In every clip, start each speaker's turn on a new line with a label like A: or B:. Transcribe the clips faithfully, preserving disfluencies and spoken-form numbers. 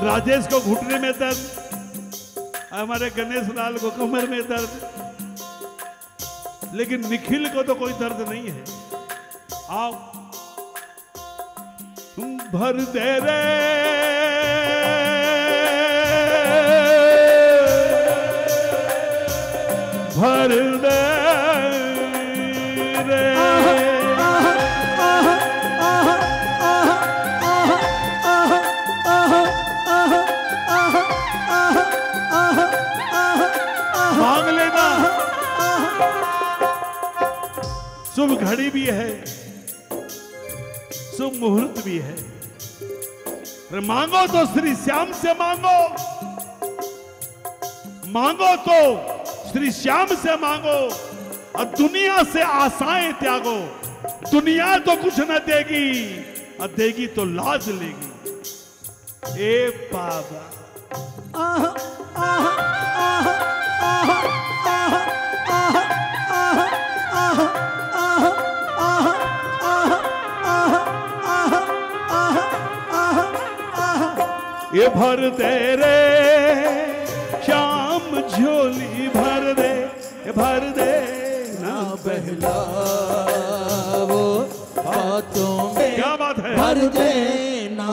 A: राजेश को घुटने में दर्द, हमारे गणेश लाल को कमर में दर्द, लेकिन निखिल को तो कोई दर्द नहीं है। आओ भर दे रे भर दे रे मांग लेना। शुभ घड़ी भी है, शुभ मुहूर्त भी है। मांगो तो श्री श्याम से मांगो, मांगो तो श्री श्याम से मांगो और दुनिया से आशाएं त्यागो। दुनिया तो कुछ न देगी और देगी तो लाज लेगी। ए बाबा आह, आह, आह, आह, आह, आह, आह, आह, आह, आह, आह, आह, आह। ये भर दे रे श्याम झोली भर दे, भर दे ना
B: बहलावो बातों में।
A: क्या बात है?
B: भर दे ना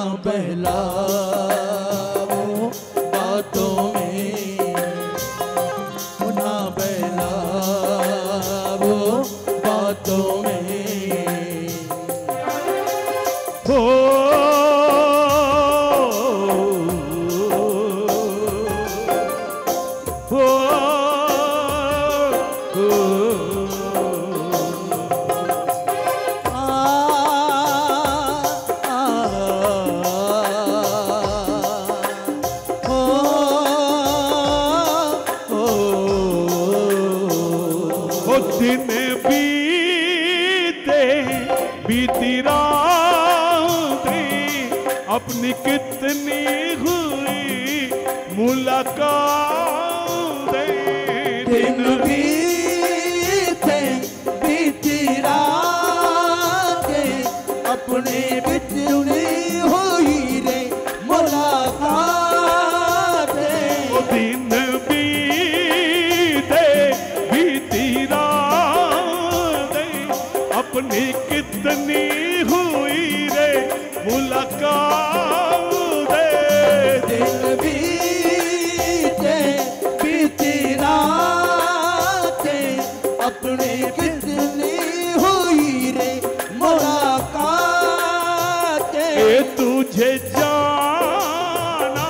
B: बहलावो बातों में, ना बहलावो बातों में।
A: हो दिन बीते बीती रातें अपनी कितनी हुई मुलाकातें।
B: दिन बीते बीती रातें अपने बिछड़ी हुई रे मुलाकातें।
A: वो दिन बीते बीती रातें अपनी कितनी हुई रे मुलाकातें।
B: दिन बीते बीती रातें अपनी कितनी हुई रे मुलाकातें।
A: ये तुझे जाना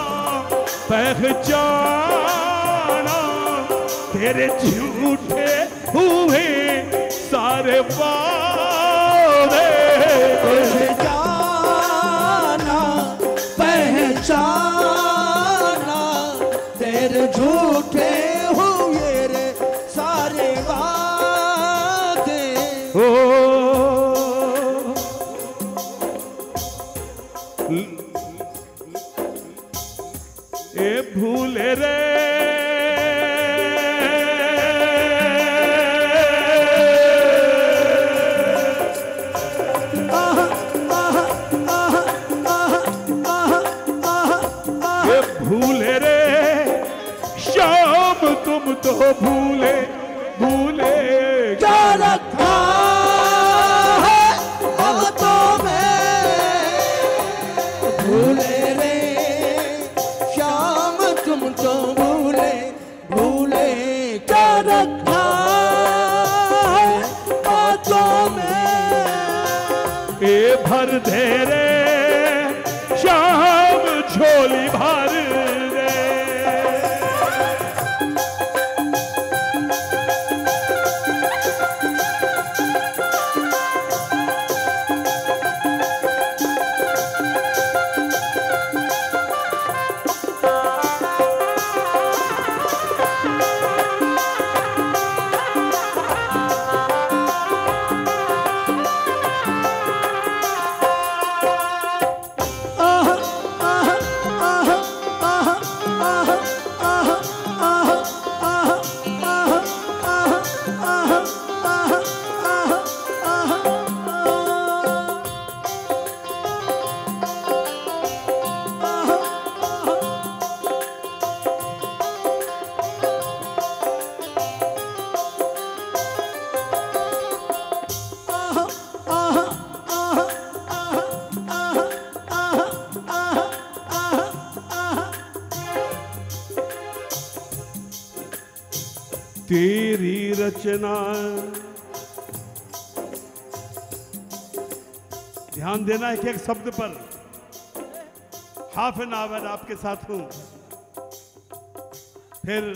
A: पहचाना तेरे झूठे हुए सारे वादे।
B: तुझे जाना पहचाना तेरे झूठे हुए रे सारे वादे।
A: ओ ए भूले रे भूले रे श्याम तुम तो भूले भूले
B: क्या रखा है बातों में। भूले रे श्याम तुम तो भूले भूले क्या रखा है बातों में।
A: ए भर दे रे श्याम झोली भर दे। तेरी रचना। ध्यान देना है कि एक शब्द पर। हाफ एन आवर आपके साथ हूं, फिर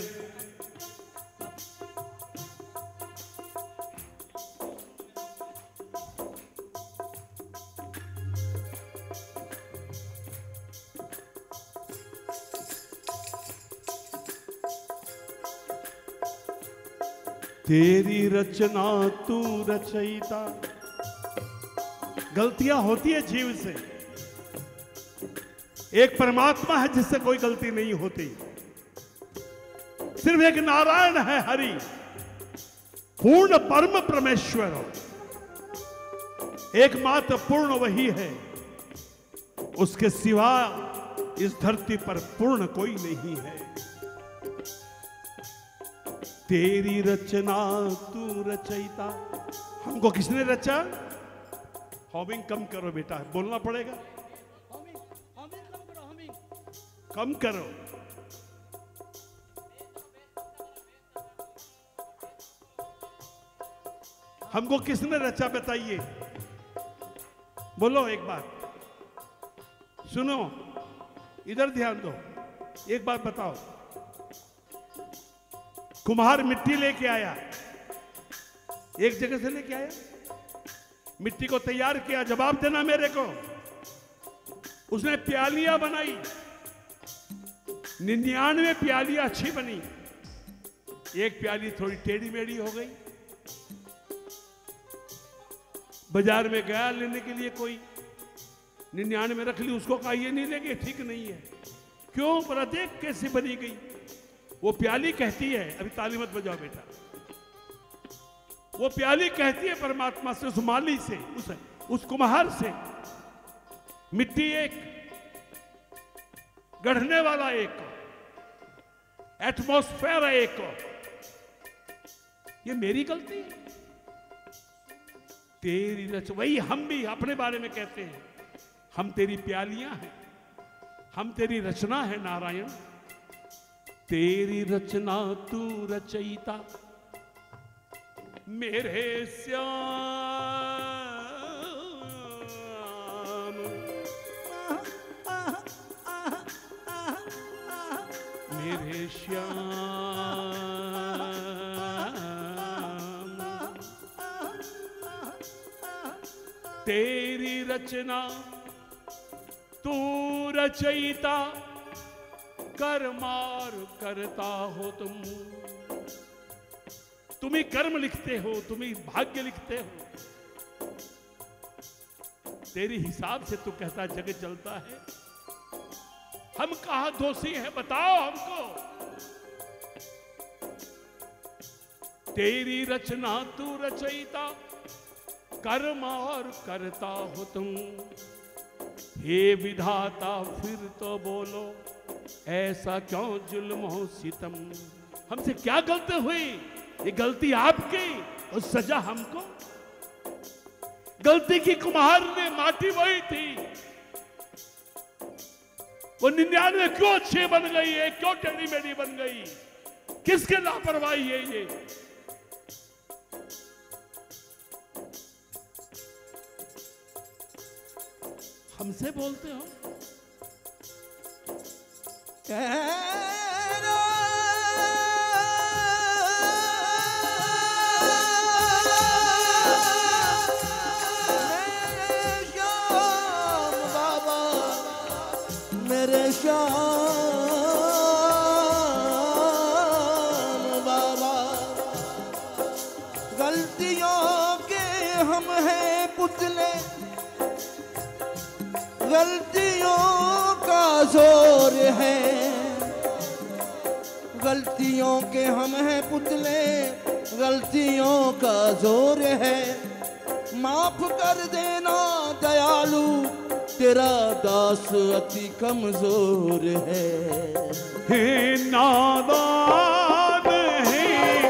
A: तेरी रचना तू रचयिता। गलतियां होती है जीव से, एक परमात्मा है जिससे कोई गलती नहीं होती। सिर्फ एक नारायण है हरि, पूर्ण परम परमेश्वर, एकमात्र पूर्ण वही है, उसके सिवा इस धरती पर पूर्ण कोई नहीं है। तेरी रचना तू रचयिता। हमको किसने रचा? हॉमिंग कम करो बेटा, बोलना पड़ेगा।
B: हॉमिंग, हॉमिंग कम करो, हॉमिंग
A: कम करो। हमको किसने रचा बताइए? बोलो एक बात। सुनो, इधर ध्यान दो, एक बात बताओ। कुम्हार मिट्टी लेके आया, एक जगह से लेके आया, मिट्टी को तैयार किया। जवाब देना मेरे को। उसने प्यालियां बनाई, निन्यानवे प्यालियां अच्छी बनी, एक प्याली थोड़ी टेढ़ी मेढ़ी हो गई। बाजार में गया लेने के लिए कोई, निन्यानवे रख ली, उसको कहा ये नहीं लेंगे, ठीक नहीं है। क्यों? बोला देख कैसे बनी गई। वो प्याली कहती है, अभी ताली मत बजाओ बेटा, वो प्याली कहती है परमात्मा से, उस माली से, उस उस कुम्हार से, मिट्टी एक, गढ़ने वाला एक, एटमॉस्फेयर एक, ये मेरी गलती है। तेरी रच, वही हम भी अपने बारे में कहते हैं, हम तेरी प्यालियां हैं, हम तेरी रचना है नारायण। तेरी रचना तू रचयिता, मेरे श्याम, मेरे श्याम। तेरी रचना तू रचयिता, कर्मार करता हो तुम। तुम ही कर्म लिखते हो, तुम ही भाग्य लिखते हो। तेरी हिसाब से तू कहता जगत चलता है। हम कहां दोषी हैं बताओ हमको। तेरी रचना तू रचयिता, कर्म और करता हो तुम। हे विधाता फिर तो बोलो, ऐसा क्यों जुल्म हो सितम। हमसे क्या गलती हुई? ये गलती आपकी और सजा हमको। गलती की कुम्हार ने माटी वही थी, वो निन्यानवे क्यों अच्छी बन गई है, क्यों टेढ़ी मेढ़ी बन गई? किसके लापरवाही है ये? हमसे बोलते हो।
B: मेरे श्याम बाबा, गलतियों के हम हैं पुतले, गलतियों का जोर है। गलतियों के हम हैं पुतले, गलतियों का जोर है। माफ कर देना दयालु, तेरा दास अति कमजोर है।
A: हे नादान है,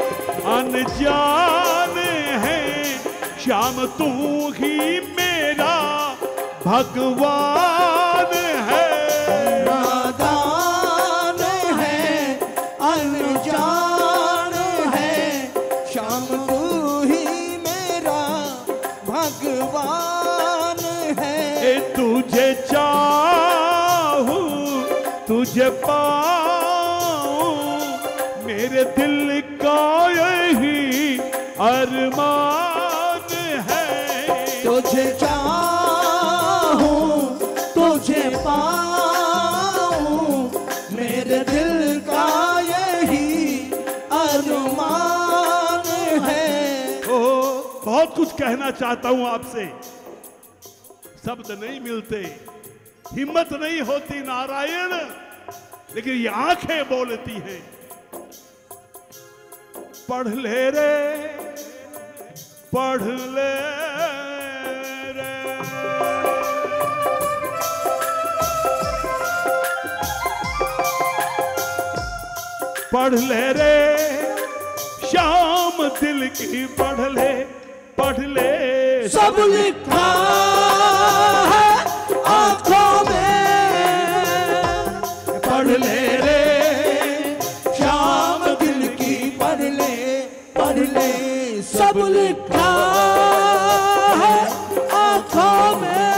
A: अनजान है, श्याम तू ही मेरा भगवान है।
B: नादान है, अनजान है,
A: तुझे पाऊं मेरे दिल का यही अरमान है।
B: तुझे चाहूं तुझे पाऊं मेरे दिल का यही अरमान है।
A: ओ, बहुत कुछ कहना चाहता हूं आपसे, शब्द नहीं मिलते, हिम्मत नहीं होती नारायण, लेकिन ये आंखें बोलती हैं। पढ़ ले रे पढ़ ले रे, पढ़ ले रे शाम दिल की, पढ़ ले पढ़ ले।
B: सब लिखा है आंखों में, पढ़ ले रे शाम दिल की, पढ़ ले पढ़ ले। सब लिखा है आंखों में,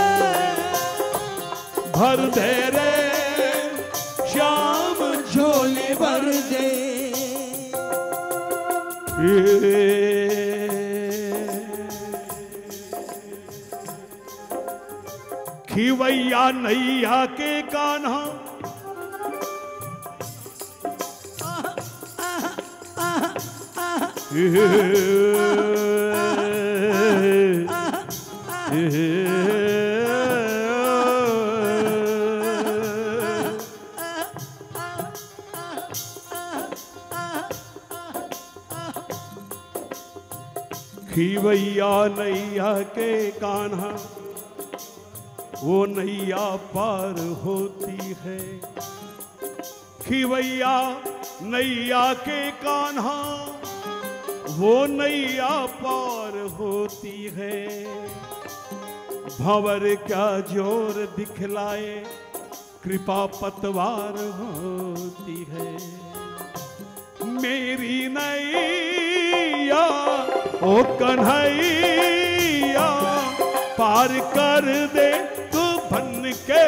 A: भर दे रे श्याम
B: झोली भर दे।
A: खिवैया नैया के कान्हा, खिवैया नैया के कान्हा, वो नैया पार होती है। खिवैया नैया के कान्हा, वो नैया पार होती है। भंवर क्या जोर दिखलाए, कृपा पतवार होती है। मेरी नैया ओ कन्हैया, पार कर दे तू बन के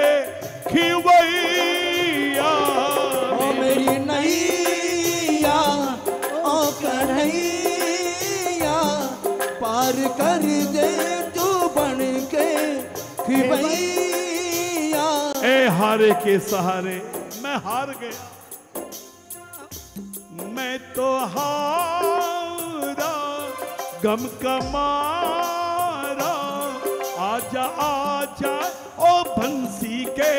A: खिवैया।
B: ओ मेरी नैया ओ कन्हैया, पार कर दे तू बन के खिवैया।
A: ए हारे के सहारे मैं हार गया, मैं तो हारा गम का मारा। आजा आजा ओ बंसी के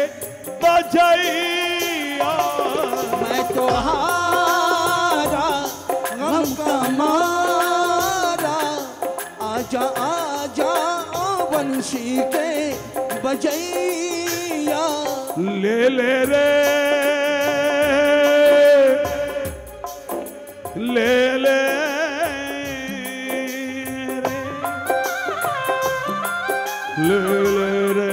A: बजैया,
B: मैं तो हारा गम का मारा। आजा आजा ओ बंसी के बजैया।
A: ले ले रे ले ले रे, ले ले रे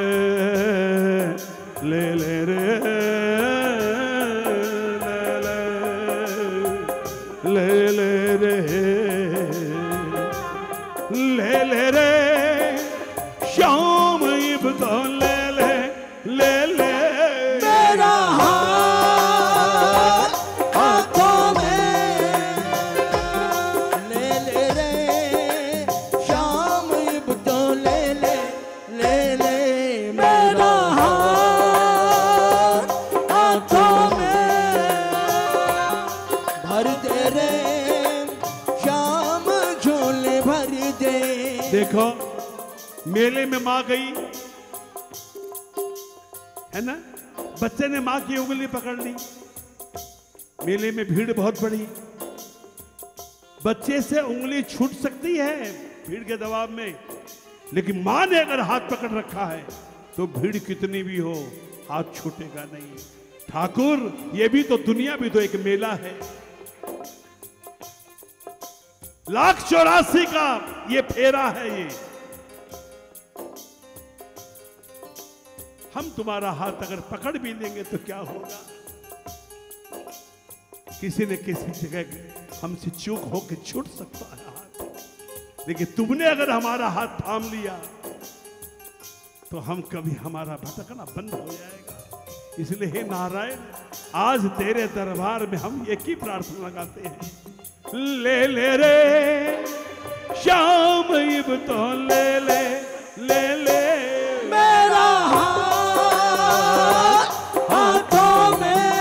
A: ले ले रे, ले ले रे ले ले रे शाम इब्तो ले ले ले ले।
B: मेरा हाथ आंखों में, ले ले रे शाम इब्तो ले ले ले ले। मेरा हाथ आंखों में, भर दे रे शाम झोले भर दे।
A: देखो मेले में माँ गई है ना, बच्चे ने माँ की उंगली पकड़ ली। मेले में भीड़ बहुत बड़ी, बच्चे से उंगली छूट सकती है भीड़ के दबाव में, लेकिन माँ ने अगर हाथ पकड़ रखा है तो भीड़ कितनी भी हो हाथ छूटेगा नहीं। ठाकुर ये भी तो दुनिया भी तो एक मेला है, लाख चौरासी का ये फेरा है। ये हम तुम्हारा हाथ अगर पकड़ भी लेंगे तो क्या होगा, किसी न किसी जगह हमसे चूक होकर छूट सकता है हाथ, लेकिन तुमने अगर हमारा हाथ थाम लिया तो हम कभी हमारा भटकना बंद हो जाएगा। इसलिए हे नारायण, आज तेरे दरबार में हम एक ही प्रार्थना लगाते हैं, ले ले रे श्याम इब तो ले ले ले ले
B: मेरा हाथ हाथों में,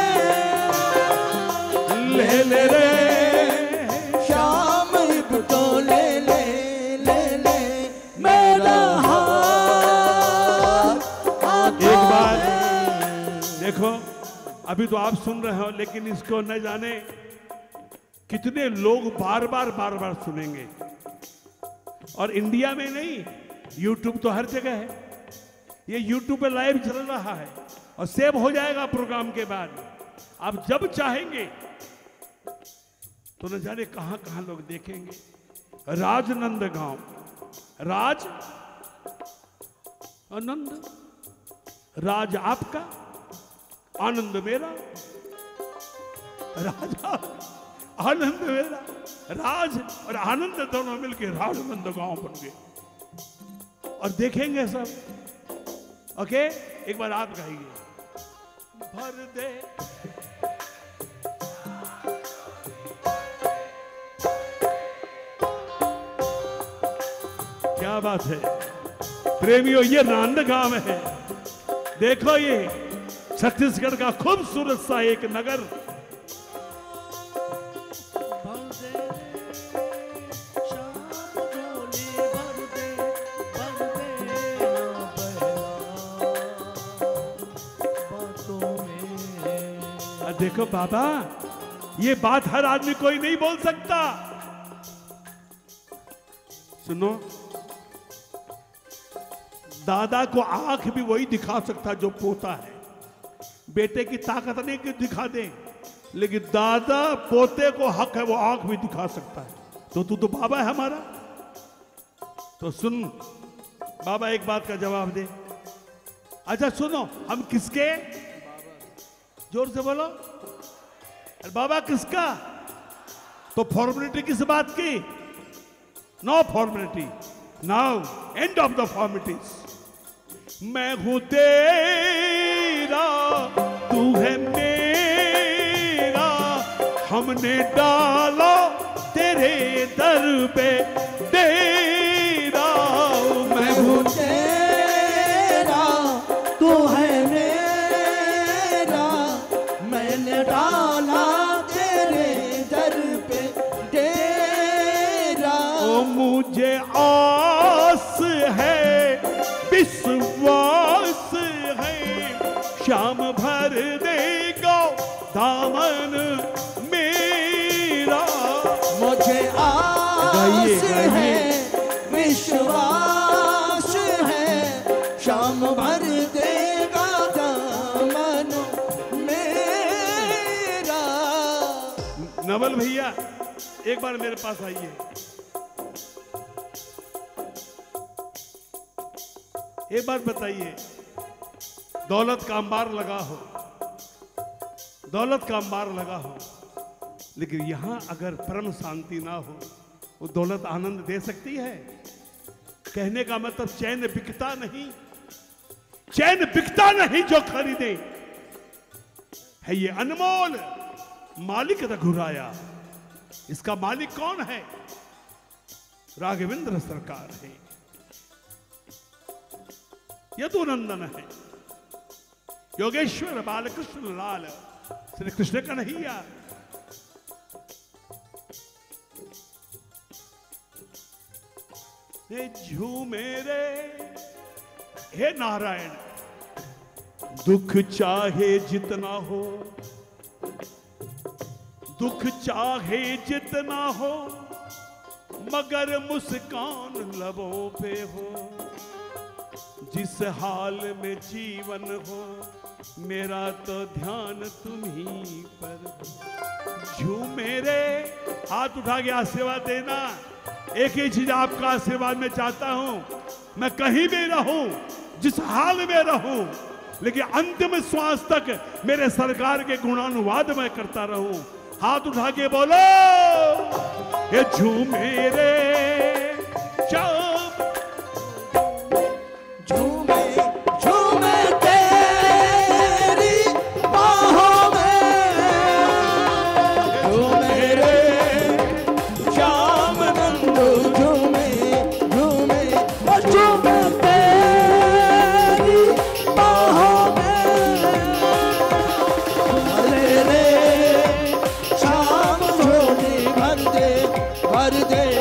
A: ले ले रे
B: श्याम इब तो ले ले ले ले मेरा हाथ हाथों
A: एक बार
B: में।
A: देखो, अभी तो आप सुन रहे हो, लेकिन इसको न जाने कितने लोग बार बार बार बार सुनेंगे। और इंडिया में नहीं, यूट्यूब तो हर जगह है, ये यूट्यूब पे लाइव चल रहा है और सेव हो जाएगा प्रोग्राम के बाद। आप जब चाहेंगे तो न जाने कहां कहां लोग देखेंगे। राजनंद गांव, राज आनंद, राज आपका, आनंद मेरा, राजा आनंद मेरा, राज और आनंद दोनों मिलके राजनंद गांव बन गए। और देखेंगे सब। ओके, एक बार आप गाइए, भर दे क्या बात है प्रेमियों, ये नांद गांव है। देखो, ये छत्तीसगढ़ का खूबसूरत सा एक नगर। देखो बाबा, ये बात हर आदमी कोई नहीं बोल सकता। सुनो, दादा को आंख भी वही दिखा सकता जो पोता है। बेटे की ताकत नहीं कि दिखा दे, लेकिन दादा पोते को हक है वो आंख भी दिखा सकता है। तो तू तो बाबा है हमारा। तो सुन बाबा, एक बात का जवाब दे। अच्छा सुनो, हम किसके, जोर से बोलो, अरे बाबा किसका? तो फॉर्मेलिटी किस बात की? No formality, now end of the formalities. मैं हूं तेरा, तू है मेरा, हमने डाला तेरे दर पे डेरा। मैं हूं
B: तेरा, तू है मेरा, मैंने डाला तेरे दर पे डेरा।
A: ओ मुझे आस है, विश्वास है, श्याम भर देगा दामन मेरा।
B: मुझे आस है, विश्वास है, श्याम भर देगा दामन मेरा।
A: नवल भैया, एक बार मेरे पास आइए। एक बात बताइए, दौलत का अंबार लगा हो, दौलत का अंबार लगा हो, लेकिन यहां अगर परम शांति ना हो, वो दौलत आनंद दे सकती है? कहने का मतलब चैन बिकता नहीं, चैन बिकता नहीं जो खरीदे है। ये अनमोल मालिक रघुराया, इसका मालिक कौन है? राघवेंद्र सरकार है, यदुनंदन है, योगेश्वर बालकृष्ण लाल श्री कृष्ण कन्हैया। झूमे रे हे नारायण, दुख चाहे जितना हो, दुख चाहे जितना हो, मगर मुस्कान लबों पे हो। जिस हाल में जीवन हो, मेरा तो ध्यान तुम्ही पर। झूमे रे, हाथ उठा के आशीर्वाद देना। एक ही चीज आपका आशीर्वाद में चाहता हूं, मैं कहीं भी रहूं, जिस हाल में रहूं, लेकिन अंतिम श्वास तक मेरे सरकार के गुणानुवाद मैं करता रहूं। हाथ उठा के बोलो, ये झूमे रे चाप,
B: झूमे झूमे तेरी कर दे